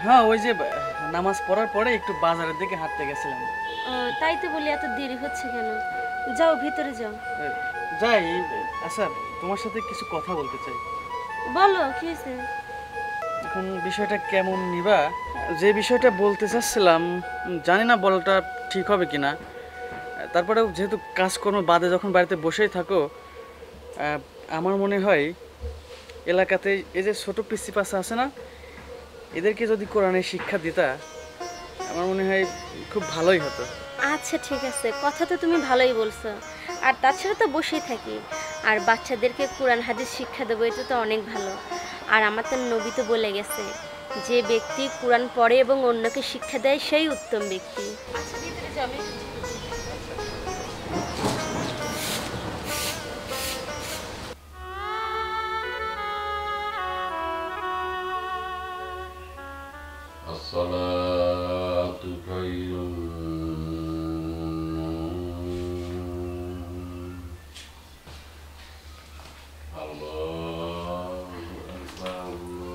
হ্যাঁ ওই যে নামাজ পড়ার পরে একটু বাজারের দিকে হাঁটতে গেছিলাম। তাই তো বলি এত দেরি হচ্ছে কেন? যাও ভিতরে যাও। যাই। আচ্ছা, তোমার সাথে কিছু কথা বলতে চাই। বলো কি হয়েছে? এখন বিষয়টা কেমন নিবা? যে বিষয়টা বলতে চাচ্ছিলাম, জানি না বলাটা ঠিক হবে কিনা। তারপরেও যেহেতু কাজকর্ম বাদে যখন বাড়িতে বসেই থাকো, আমার মনে হয় এলাকাতে এই যে ছোট পিসি পাশা আছে না, এদেরকে যদি কোরআনের শিক্ষা দিতা, আমার মনে হয় খুব ভালোই হতো। আচ্ছা ঠিক আছে, কথা তো তুমি ভালোই বলছো। আর তাছাড়া তো বসেই থাকি, আর বাচ্চাদেরকে কোরআন হাদিস শিক্ষা দেবো, এটা তো অনেক ভালো। আর আমার তো নবী তো বলে গেছে, যে ব্যক্তি কোরআন পড়ে এবং অন্যকে শিক্ষা দেয় সেই উত্তম ব্যক্তি। আচ্ছা ভিতরে যাও, আমি الصلاة خير الله أكبر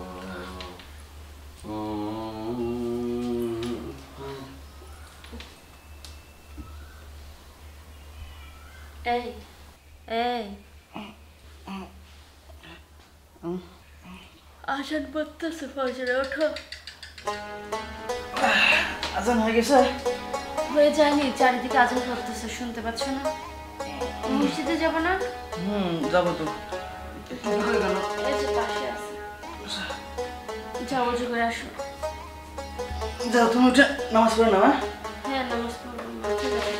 এই এই আজান পড়তেছে, ফজরে ওঠো। আজান হয়ে গেছে? হয়ে যায়নি, চারিদিকে আজান পড়তেছে, শুনতে পাচ্ছ না? মসজিদে যাব না? যাবো তো। এই যে পাশে আছে, যাও ওযু করে আসো। যাও, তুমি উঠে নামাজ পড়ে নাও। হ্যাঁ নামাজ পড়বো, মাঠে যাবো।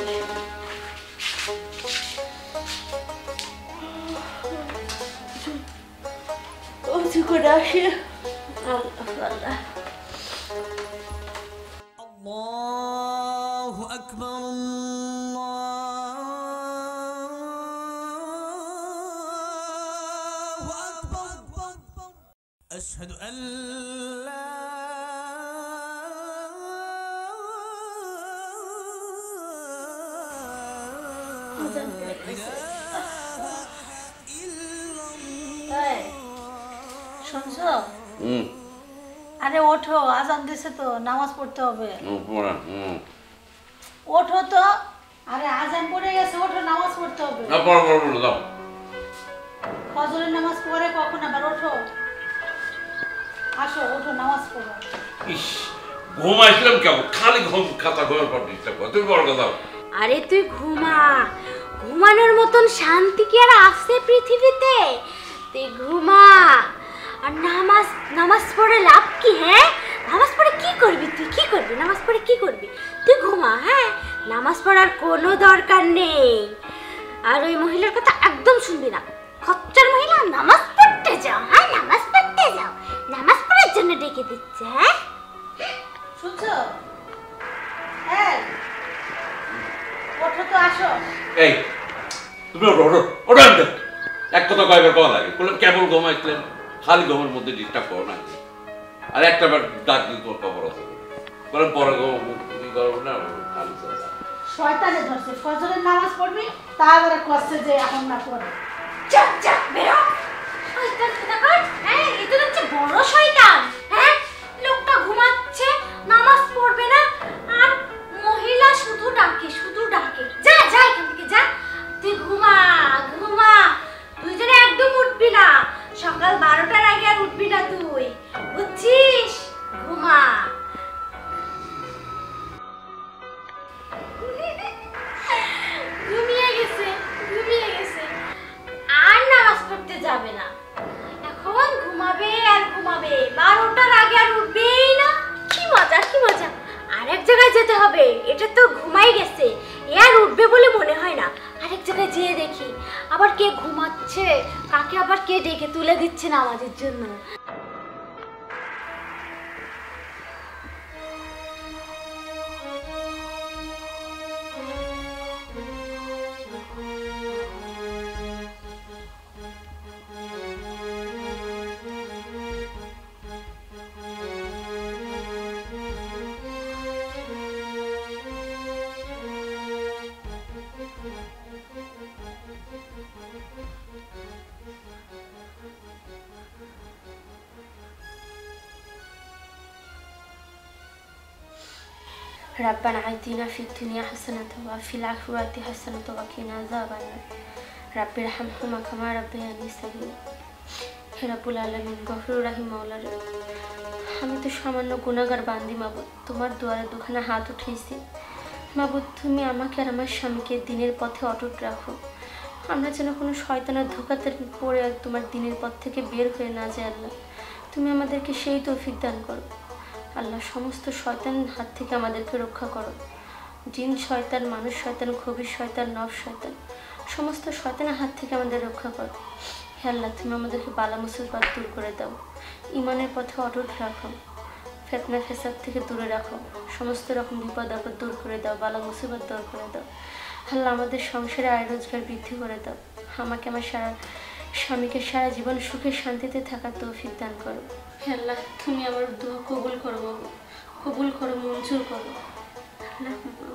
ওযু করে আসি। আল্লাহ الله أكبر الله أكبر أشهد أن لا শুনছো? আরে ওঠো, আজান দিছে তো, নামাজ পড়তে হবে। ওঠো তো, আরে আজান পড়ে গেছে, ওঠো নামাজ পড়তে হবে। ফজরের নামাজ পড়ে কখন আবার ওঠো। আসো, ওঠো নামাজ পড়ো। ইস, ঘুমাইছিলাম কেমন, খালি ঘুম, খাতা ঘুমের পর ডিস্টার্ব করে। তুমি বড় কথা। আরে তুই ঘুমা, ঘুমানোর মতন শান্তি কি আর আছে পৃথিবীতে? তুই ঘুমা। আর নামাজ নামাজ পড়ে লাভ কি? হ্যাঁ, নামাজ পড়ে কি করবি? তুই কি করবি? নামাজ পড়ে কি করবি? তুই ঘুমা। হ্যাঁ, নামাজ পড়ার কোনো দরকার নেই। আর ওই মহিলার কথা একদম শুনবি না। খচ্চর মহিলা, নামাজ পড়তে যাও। হ্যাঁ নামাজ পড়তে যাও, নামাজ পড়ার জন্য ডেকে দিচ্ছে। হ্যাঁ শুনছো? এই ওঠো তো, আসো। এই তুমি ওঠো, ওঠো, ওঠো। এক কথা কয়বার কওয়া লাগে, বললাম কেবল ঘুমাইছিলেন, খালি ঘুমের মধ্যে ডিস্টার্ব করো না। আর একটা বার ডাক দিন, তোমার খবর আছে বললাম পরে করবো না, খালি শয়তানে ধরছে, ফজরের নামাজ পড়বি তা আবার কষ্ট যে এখন না পড়ে। চুপ চুপ বেরো। শয়তান কোথাকার। হ্যাঁ এ তো হচ্ছে বড় শয়তান। হ্যাঁ লোকটা ঘুমাচ্ছে, নামাজ পড়বে না, আর মহিলা শুধু ডাকে, শুধু ডাকে। যা যা এখান থেকে যা। তুই ঘুমা ঘুমা, তুই যেন একদম উঠবি না, সকাল 12টার আগে আর উঠবি না তুই, বুঝছিস? ঘুমা। ঘুমিয়ে গেছে, ঘুমিয়ে গেছে, আর নামাজ পড়তে যাবে না। এখন ঘুমাবে আর ঘুমাবে, 12টার আগে আর উঠবেই না। কি মজা, কি মজা। আরেক জায়গায় যেতে হবে, এটা তো ঘুমাই গেছে, এ আর উঠবে বলে মনে হয় না। আরেক জায়গায় যেয়ে দেখি আবার কে ঘুমাচ্ছে, কাকে আবার কে ডেকে তুলে দিচ্ছে নামাজের জন্য। ربنا آتنا في الدنيا حسنة وفي الآخرة حسنة وقنا عذاب النار رب ارحمهما كما ربياني صغيرا হে রাব্বুল আলামিন গফুর রহিম মাওলানা আমি তো সামান্য গুনাহগার বান্দি মাবুদ তোমার দুয়ারে দুখানা হাত উঠাইছি মাবুদ তুমি আমাকে আর আমার স্বামীকে দিনের পথে অটুট রাখো আমরা যেন কোনো শয়তানের ধোঁকাতে পড়ে তোমার দিনের পথ থেকে বের হয়ে না যায় আল্লাহ তুমি আমাদেরকে সেই তৌফিক দান করো আল্লাহ সমস্ত শয়তানের হাত থেকে আমাদেরকে রক্ষা করো জিন শয়তান মানুষ শয়তান খবির শয়তান নফস শয়তান সমস্ত শয়তানের হাত থেকে আমাদের রক্ষা করো হে আল্লাহ তুমি আমাদেরকে বালা মুসিবত দূর করে দাও ঈমানের পথে অটুট রাখো ফিতনা ফেসাদ থেকে দূরে রাখো সমস্ত রকম বিপদ আপদ দূর করে দাও বালা মুসিবত দূর করে দাও আল্লাহ আমাদের সংসারে আয় রোজগার বৃদ্ধি করে দাও আমাকে আমার স্বামীকে সারা জীবন সুখে শান্তিতে থাকার তৌফিক দান করো হে আল্লাহ তুমি আমার দোয়া কবুল করো বাবু কবুল করো মঞ্জুর করো আল্লাহ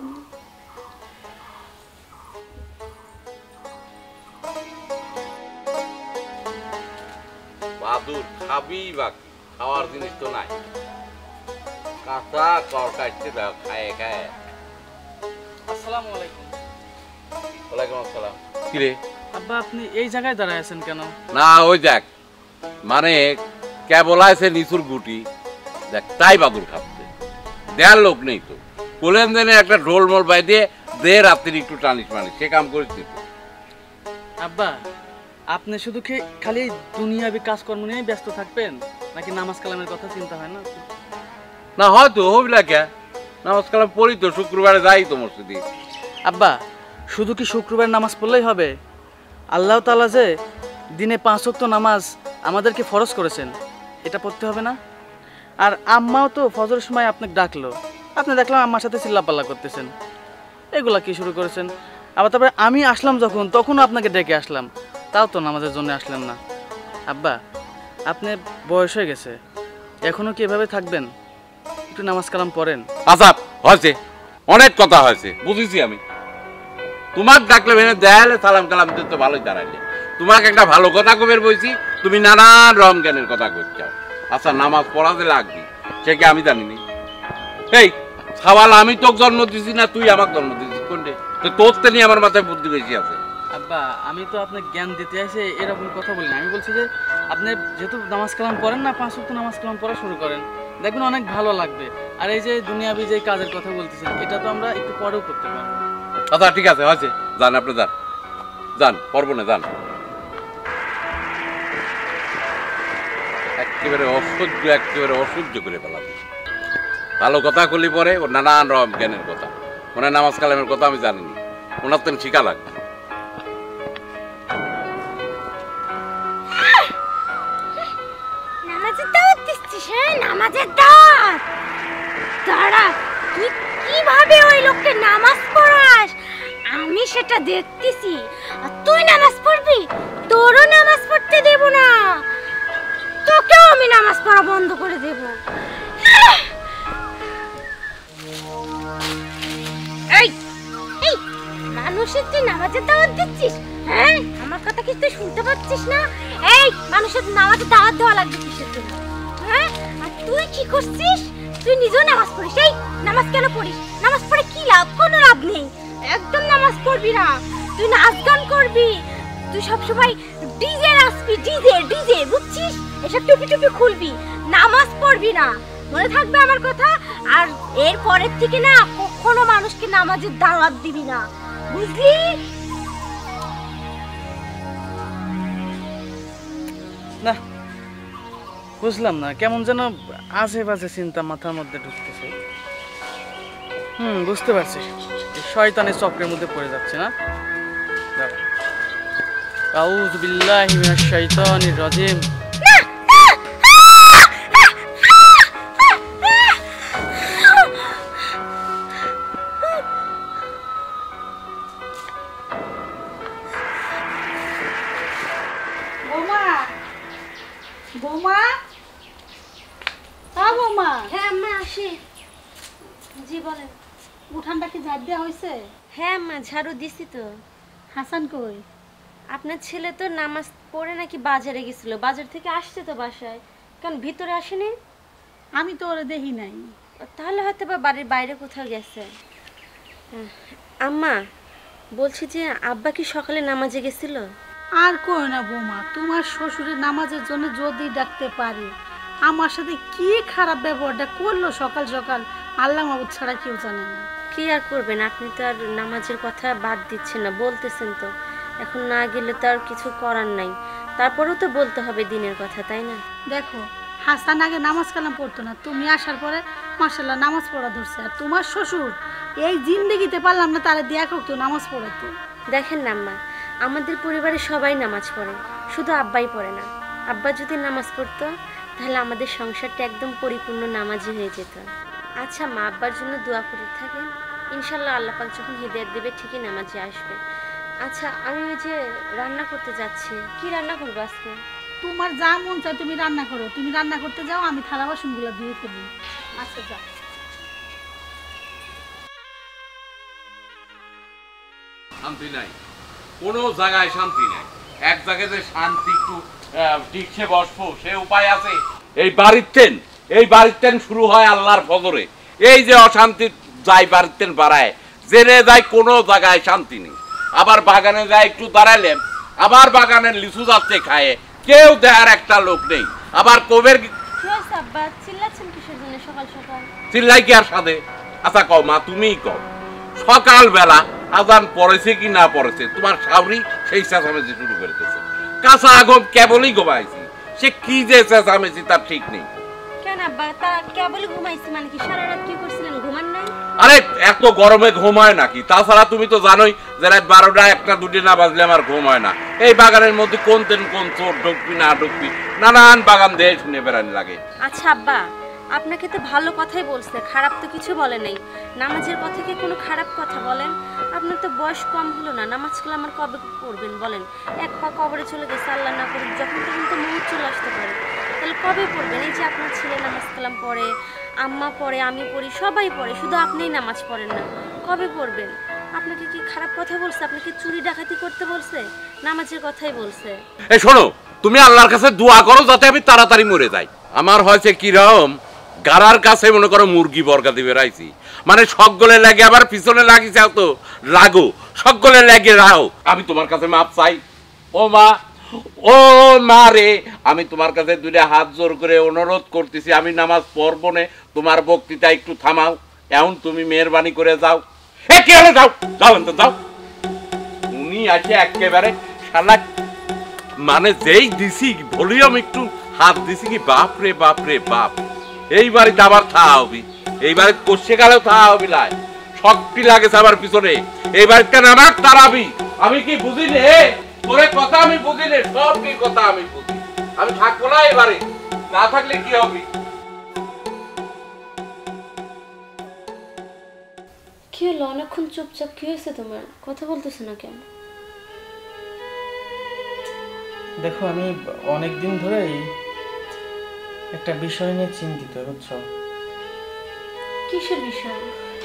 বাদুর খাবি বাকি খাওয়ার জিনিস তো নাই কাঁচা কর কাটতে দাও খায় খায়। আসসালামু আলাইকুম। ওয়ালাইকুম আসসালাম। কিরে আব্বা আপনি এই জায়গায় দাঁড়ায় আছেন কেন? না ওই দেখ মানে কেবল আছে নিচুর গুটি দেখ তাই বাদুর খাচ্ছে দেয়ার লোক নেই তো কোলেন দেনে একটা ঢোল মোল বাই দিয়ে দে রাত্রি একটু টানিস মানিস সে কাম করেছি তো। আব্বা আপনি শুধু কি খালি দুনিয়াবি কাজকর্ম নিয়েই ব্যস্ত থাকবেন নাকি নামাজ কালামের কথা চিন্তা হয় না? না হয়তো হবিলা কে নামাজ কালাম পড়ি তো শুক্রবারে যাই তো মসজিদে। আব্বা শুধু কি শুক্রবার নামাজ পড়লেই হবে? আল্লাহ তাআলা যে দিনে 5 ওয়াক্ত নামাজ আমাদেরকে ফরজ করেছেন এটা পড়তে হবে না? আর আম্মাও তো ফজরের সময় আপনাকে ডাকলো, আপনি দেখলাম আম্মার সাথে চিল্লাপাল্লা করতেছেন, এগুলা কি শুরু করেছেন? আবার তারপরে আমি আসলাম যখন তখনও আপনাকে ডেকে আসলাম, তাও তো নামাজের জন্য আসলেন না। আব্বা আপনি বয়স হয়ে গেছে, এখনো কি এভাবে থাকবেন? একটু নামাজ কালাম পড়েন। আচ্ছা হয়েছে অনেক কথা হয়েছে বুঝেছি আমি। তোমার ডাকলে ভেঙে দেয়ালে সালাম কালাম দিতে তো ভালোই দাঁড়াইলে। তোমাকে একটা ভালো কথা কবের বলছি, তুমি নানান রকম জ্ঞানের কথা করছাও। আচ্ছা নামাজ পড়াতে লাগবি সে কি আমি জানিনি? এই সওয়াল আমি তোকে জন্ম দিছি না তুই আমাকে জন্ম দিছিস কোনটে? তো তোর তো নিয়ে আমার মাথায় বুদ্ধি বেশি আছে। আব্বা আমি তো আপনাকে জ্ঞান দিতে আসে এরকম কথা বলি না, আমি বলছি যে আপনি যেহেতু নামাজ কালাম পড়েন না 5 ওয়াক্ত নামাজ কালাম পড়া শুরু করেন, দেখবেন অনেক ভালো লাগবে। আর এই যে দুনিয়াবি যে কাজের কথা বলতেছেন এটা তো আমরা একটু পরেও করতে পারবো। আচ্ছা ঠিক আছে হয়েছে, যান আপনি যান যান পড়বো না যান। একেবারে অসহ্য করে ফেলাম। ভালো কথা কলি পরে ও নানান রকম জ্ঞানের কথা, ওনার নামাজ কালামের কথা আমি জানিনি, ওনার তো শিখা লাগবে। নামাজের দাওয়াত দিচ্ছিস? হ্যাঁ নামাজের দাওয়াত। দাঁড়া তুই কিভাবে ওই লোককে নামাজ পড়াস আমি সেটা দেখতেছি। আর তুই নামাজ পড়বি? তোরও নামাজ পড়তে দেব না, তোকেও আমি নামাজ পড়া বন্ধ করে দেব। এই এই মানুষের তুই নামাজের দাওয়াত দিচ্ছিস? হ্যাঁ আমার কথা কি তুই শুনতে পাচ্ছিস না? এই মানুষের নামাজের দাওয়াত দেওয়া লাগবে কিসের জন্য? হ্যাঁ আর তুই কি করছিস? তুই নিজেও নামাজ পড়িস। এই নামাজ কেন পড়িস? নামাজ পড়ে কি লাভ? কোনো লাভ নেই, একদম নামাজ পড়বি না। তুই নাচ গান করবি, তুই সবসময় ডিজে নাচবি, ডিজে ডিজে বুঝছিস? এসব টুপি টুপি খুলবি, নামাজ পড়বি না, মনে থাকবে আমার কথা। আর এর পরের থেকে না কখনো মানুষকে নামাজের দাওয়াত দিবি না, বুঝলি? না বুঝলাম না, কেমন যেন আজে বাজে চিন্তা মাথার মধ্যে ঢুকতেছে। বুঝতে পারছি শয়তানের চক্রের মধ্যে পড়ে যাচ্ছে না। আউযু বিল্লাহি মিনাশ শাইতানির রাজিম। বৌমা বৌমা হ্যাঁ বৌমা। হ্যাঁ আম্মা আসি। জি বলেন। উঠানটা কি ঝাড় দেওয়া হয়েছে? হ্যাঁ আম্মা ঝাড়ু দিছি তো। হাসান কই? আপনার ছেলে তো নামাজ পড়ে নাকি বাজারে গেছিল, বাজার থেকে আসছে তো বাসায়, কারণ ভিতরে আসেনি। আমি তো ওরে দেখি নাই। তাহলে হয়তো বা বাড়ির বাইরে কোথাও গেছে। আম্মা বলছি যে আব্বা কি সকালে নামাজে গেছিল? আর কই না বৌমা, তোমার শ্বশুরের নামাজের জন্য যদি ডাকতে পারে, আমার সাথে কি খারাপ ব্যবহারটা করলো সকাল সকাল, আল্লাহ মাবুদ ছাড়া কেউ জানে না। কি আর করবেন, আপনি তো আর নামাজের কথা বাদ দিচ্ছেন না, বলতেছেন তো। এখন না গেলে তো আর কিছু করার নাই, তারপরেও তো বলতে হবে দিনের কথা, তাই না? দেখো, হাসান আগে নামাজ কালাম পড়তো না, তুমি আসার পরে মাশাআল্লাহ নামাজ পড়া ধরছে। আর তোমার শ্বশুর এই জিন্দেগিতে পারলাম না তারা দিয়া করতো নামাজ পড়াতে। দেখেন না আম্মা, আমাদের পরিবারে সবাই নামাজ পড়ে, শুধু আব্বাই পড়ে না। আব্বা যদি নামাজ পড়তো তাহলে আমাদের সংসারটা একদম পরিপূর্ণ নামাজি হয়ে যেত। আচ্ছা মা, আব্বার জন্য দোয়া করে থাকেন, ইনশাল্লাহ আল্লাহ পাক যখন হিদায়াত দেবে ঠিকই নামাজে আসবে। আচ্ছা আমি ওই যে রান্না করতে যাচ্ছি, কি রান্না করবো আজকে? তোমার যা মন চায় তুমি রান্না করো, তুমি রান্না করতে যাও, আমি থালা বাসনগুলো ধুয়ে ফেলি। আচ্ছা যাও। শান্তি নাই, কোনো জায়গায় শান্তি নাই। এক জায়গায় যে শান্তি একটু টিকছে বসবো সে উপায় আছে? এই বাড়িতেন শুরু হয় আল্লাহর ফজরে। এই যে অশান্তি যায় বাড়িতেন বাড়ায়, জেনে যায় কোনো জায়গায় শান্তি নেই। আবার বাগানে যায় একটু দাঁড়াইলেন, আবার বাগানের লিচু যাচ্ছে খায়, কেউ দেয়ার একটা লোক নেই। আবার কবের কি হয়েছে আব্বা, চিল্লাচ্ছেন কিসের জন্য সকাল সকাল? চিল্লাই কি আর সাথে? আচ্ছা কও মা, তুমিই কও, সকালবেলা আজান পড়েছে কি না পড়েছে তোমার শাওরি সেই চেঁচামেচি শুরু করেছে। কাঁচা আগম কেবলই ঘুমাইছি, সে কি যে চেঁচামেচি তার ঠিক নেই। কেন আব্বা, তা কেবলই ঘুমাইছি মানে কি? সারা রাত কি করছিলেন, ঘুমান নাই? আরে এত গরমে ঘুম হয় নাকি? তাছাড়া তুমি তো জানোই যে রাত 12টা 1টা 2টা না বাজলে আমার ঘুম হয় না। এই বাগানের মধ্যে কোন চোর ঢুকবি না ঢুকবি, নানান বাগান দিয়ে শুনে বেড়ানি লাগে। আচ্ছা আব্বা, আপনাকে তো ভালো কথাই বলছে, খারাপ তো কিছু বলে নাই। নামাজের কথা কি কোনো খারাপ কথা বলেন? আপনার তো বয়স কম হলো না, নামাজ কালাম আর কবে পড়বেন বলেন? এক পা কবরে চলে গেছে, আল্লাহ না করে যখন তখন তো মুহূর্ত চলে আসতে পারে, তাহলে কবে পড়বেন? এই যে আপনার ছেলে নামাজ কালাম পড়ে, আম্মা পড়ে, আমি পড়ি, সবাই পড়ে, শুধু আপনিই নামাজ পড়েন না, কবে পড়বেন? আপনাকে কি খারাপ কথা বলছে? আপনাকে চুরি ডাকাতি করতে বলছে? নামাজের কথাই বলছে। এই শোনো, তুমি আল্লাহর কাছে দোয়া করো যাতে আমি তাড়াতাড়ি মরে যাই। আমার হয়েছে কিরকম, গাড়ার কাছে মনে করো মুরগি বর্গা দিবে রাইছি, মানে সকলে লাগে, আবার পিছনে লাগিছে তো লাগো, সকলে লাগে রাও। আমি তোমার কাছে মাপ চাই ও মা, ও মা রে, আমি তোমার কাছে দুইটা হাত জোর করে অনুরোধ করতেছি, আমি নামাজ পড়বো না, তোমার বক্তৃতা একটু থামাও, এখন তুমি মেহরবানি করে যাও। এ কি হলো, যাও যাও তো যাও। উনি আছে একেবারে শালা, মানে যেই দিছি ভলিউম একটু হাত দিছি কি বাপ রে বাপ রে বাপ। এই বাড়িতে আবার থাকা হবি, এই বাড়িতে কষে গেলেও থাকা হবি লাই, শক্তি লাগেছে আমার পিছনে। এই বাড়িতে আমার তারাবি, আমি কি বুঝি নে তোরে কথা, আমি বুঝি নে সব কি কথা আমি বুঝি। আমি থাকবো না এবারে, না থাকলে কি হবে? কি হলো, অনেকক্ষণ চুপচাপ, কি হয়েছে তোমার? কথা বলতেছো না কেন? দেখো, আমি অনেক দিন ধরেই একটা বিষয় নিয়ে চিন্তিত, বুঝছো? কিসের বিষয়?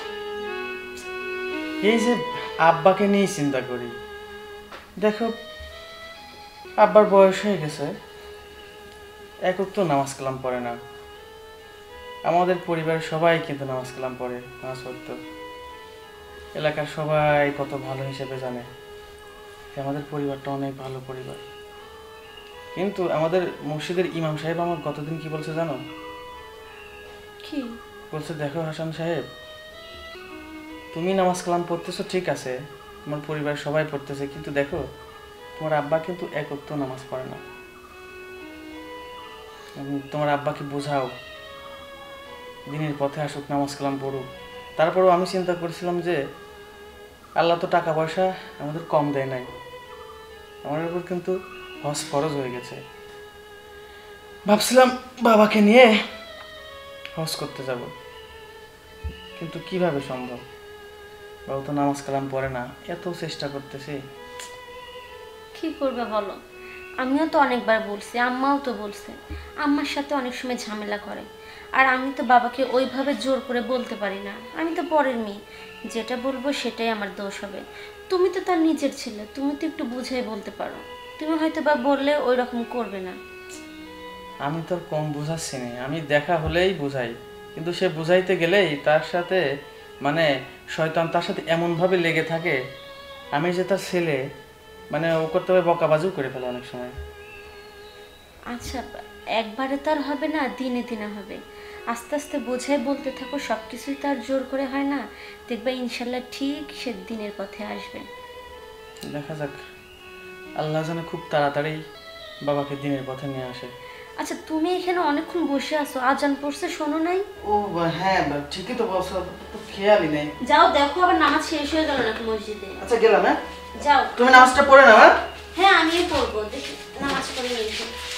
এই যে আব্বাকে নিয়ে চিন্তা করি। দেখো, আব্বার বয়স হয়ে গেছে, একক তো নামাজ কালাম পড়ে না। আমাদের পরিবারের সবাই কিন্তু নামাজ কালাম পড়ে, নামাজ পড়তো। এলাকার সবাই কত ভালো হিসেবে জানে যে আমাদের পরিবারটা অনেক ভালো পরিবার। কিন্তু আমাদের মসজিদের ইমাম সাহেব আমার গতদিন কি বলছে জানো? কি বলছে, দেখো হাসান সাহেব, তুমি নামাজ কালাম পড়তেছো ঠিক আছে, তোমার পরিবারের সবাই পড়তেছে, কিন্তু দেখো তোমার আব্বা কিন্তু এক ওয়াক্ত নামাজ পড়ে না। তোমার আব্বাকে বোঝাও, দিনের পথে আসুক, নামাজ কালাম পড়ুক। তারপরেও আমি চিন্তা করেছিলাম যে আল্লাহ তো টাকা পয়সা আমাদের কম দেয় নাই, আমার উপর কিন্তু হজ ফরজ হয়ে গেছে। ভাবছিলাম বাবাকে নিয়ে হজ করতে যাব, কিন্তু কিভাবে সম্ভব? বাবা তো নামাজ কালাম পড়ে না, এত চেষ্টা করতেছি। কি করবে বলো? আমিও তো অনেকবার বলছি, আম্মাও তো বলছে, আম্মার সাথে অনেক সময় ঝামেলা করে। আর আমি তো বাবাকে ওইভাবে জোর করে বলতে পারি না, আমি তো পরের মেয়ে, যেটা বলবো সেটাই আমার দোষ হবে। তুমি তো তার নিজের ছেলে, তুমি তো একটু বুঝাই বলতে পারো, তুমি হয়তো বা বললে ওই রকম করবে না। আমি তো কম বুঝাচ্ছি না, আমি দেখা হলেই বুঝাই, কিন্তু সে বুঝাইতে গেলেই তার সাথে মানে শয়তান তার সাথে এমনভাবে লেগে থাকে, আমি যে তার ছেলে মানে ও করতে হবে বকাবাজিও করে ফেলে অনেক সময়। আচ্ছা, একবারে তো আর হবে না, দিনে দিনে হবে। আস্তে আস্তে বোঝাই বলতে থাকো, সব কিছুই তো আর জোর করে হয় না। দেখবে ইনশাল্লাহ ঠিক সে দিনের পথে আসবে। দেখা যাক, আল্লাহ যেন খুব তাড়াতাড়ি বাবাকে দিনের পথে নিয়ে আসে। আচ্ছা, তুমি এখানে অনেকক্ষণ বসে আছো, আজান পড়ছে শোনো নাই? ও হ্যাঁ ঠিকই তো বলছো, তো খেয়ালই নেই। যাও দেখো আবার নামাজ শেষ হয়ে গেল নাকি মসজিদে। আচ্ছা গেলাম, হ্যাঁ যাও। তুমি নামাজটা পড়ে নাও। হ্যাঁ হ্যাঁ আমিও পড়বো, দেখি নামাজ পড়ে নিয়েছি।